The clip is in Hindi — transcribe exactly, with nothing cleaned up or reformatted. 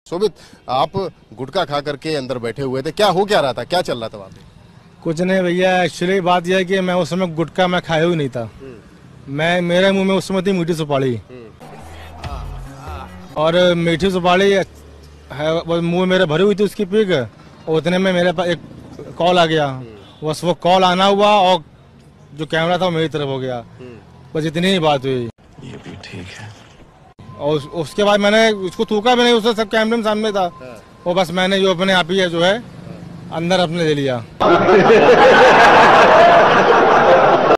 शोभित, आप गुटखा खा करके अंदर बैठे हुए थे, क्या हो क्या रहा था, क्या चल रहा था वहाँ पे? कुछ नहीं भैया, एक्चुअली बात यह है कि मैं उस समय गुटखा मैं खाया ही नहीं था। मैं मेरे मुंह में उस समय थी मीठी सुपारी, और मीठी सुपारी है वो मुंह मेरे भरी हुई थी उसकी पीक, और उतने में मेरे पास एक कॉल आ गया। बस वो कॉल आना हुआ और जो कैमरा था वो मेरी तरफ हो गया। बस इतनी ही बात हुई। ये भी ठीक है। और उस, उसके बाद मैंने उसको थूका भी नहीं, उससे सब कैमरे में सामने था। वो बस मैंने जो अपने आप ही है जो है अंदर अपने ले लिया।